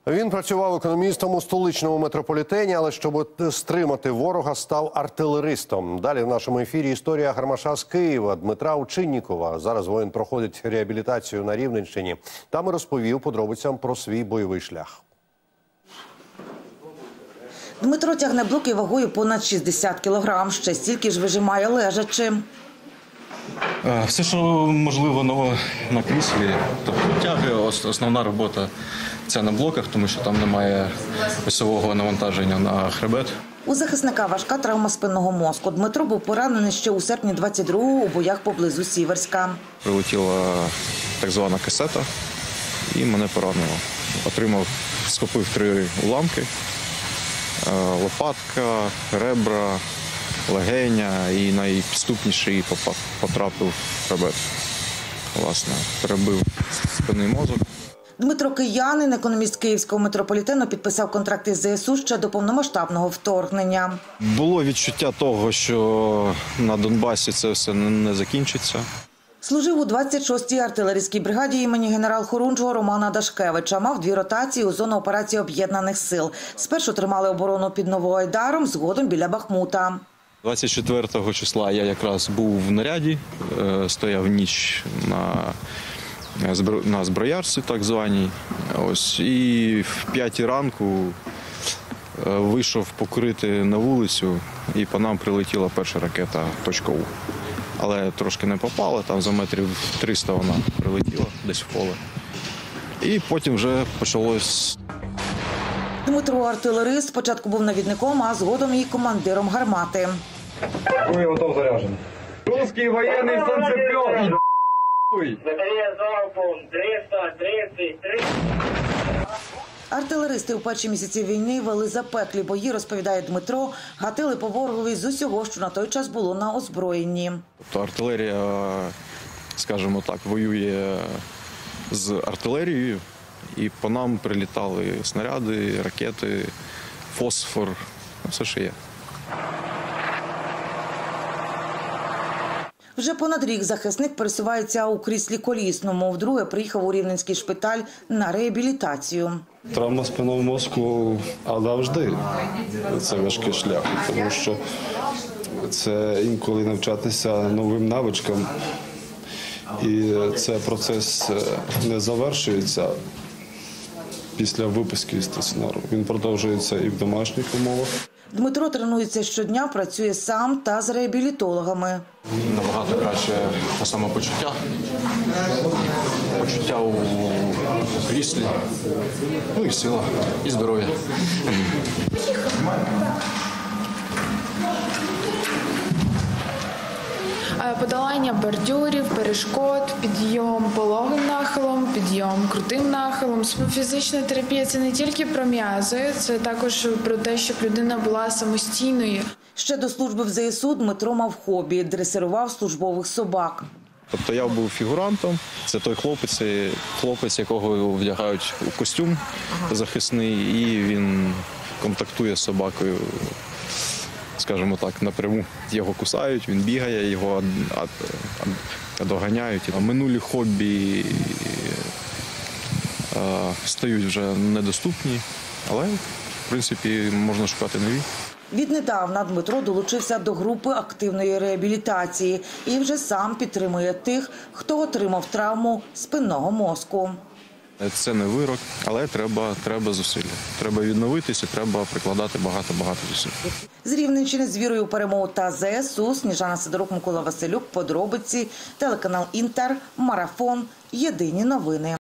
Він працював економістом у столичному метрополітені, але щоб стримати ворога, став артилеристом. Далі в нашому ефірі історія гармаша з Києва Дмитра Учиннікова. Зараз воїн проходить реабілітацію на Рівненщині. Там і розповів подробицям про свій бойовий шлях. Дмитро тягне блоки вагою понад 60 кілограм. Ще стільки ж вижимає лежачи. Все, що можливо на кріслі, тобто тяги, основна робота – це на блоках, тому що там немає осьового навантаження на хребет. У захисника важка травма спинного мозку. Дмитро був поранений ще у серпні 22-го у боях поблизу Сіверська. Прилетіла так звана касета і мене поранило. Схопив 3 уламки, лопатка, ребра, легеня і найпідступніший потрапив в хребет. Власне, перебив спинний мозок. Дмитро киянин, економіст Київського метрополітену, підписав контракт із ЗСУ ще до повномасштабного вторгнення. Було відчуття того, що на Донбасі це все не закінчиться. Служив у 26-й артилерійській бригаді імені генерал-хорунжого Романа Дашкевича. Мав 2 ротації у зону операції Об'єднаних сил. Спершу тримали оборону під Новоайдаром, згодом біля Бахмута. 24 числа я якраз був в наряді, стояв ніч на зброярці, так званій. І в 5 ранку вийшов покурити на вулицю, і по нам прилетіла перша ракета .У. Але трошки не попала, там за метрів 300 вона прилетіла десь в поле. І потім вже почалось. Дмитро артилерист спочатку був навідником, а згодом і командиром гармати. Ой, готов заряджений. Русський воєнний сонцепьок. Батарея залпом 333. Артилеристи у перші місяці війни вели запеклі бої, розповідає Дмитро, гатили по ворогові з усього, що на той час було на озброєнні. Тобто артилерія, скажімо так, воює з артилерією, і по нам прилітали снаряди, ракети, фосфор, все, що є. Вже понад рік захисник пересувається у кріслі колісному. Вдруге приїхав у Рівненський шпиталь на реабілітацію. Травма спинного мозку завжди це важкий шлях, тому що це інколи навчатися новим навичкам. І цей процес не завершується після виписки з стаціонару. Він продовжується і в домашніх умовах. Дмитро тренується щодня, працює сам та з реабілітологами. Набагато краще самопочуття, почуття у кріслі, ну і сила, і здоров'я. Подолання бордюрів, перешкод, підйом пологим нахилом, підйом крутим нахилом. Фізична терапія – це не тільки про м'язи, це також про те, щоб людина була самостійною. Ще до служби в ЗСУ Дмитро мав хобі – дресирував службових собак. Тобто я був фігурантом, це той хлопець, якого вдягають у костюм захисний, і він контактує з собакою, скажімо так, напряму. Його кусають, він бігає, його доганяють. Минулі хобі стають вже недоступні, але, в принципі, можна шукати нові. Віднедавна Дмитро долучився до групи активної реабілітації і вже сам підтримує тих, хто отримав травму спинного мозку. Це не вирок, але треба зусилля. Треба відновитися, треба прикладати багато зусиль. З Рівненщини з вірою у перемогу та ЗСУ. Сніжана Сидорук, Микола Василюк. Подробиці. Телеканал Інтер. Марафон. Єдині новини.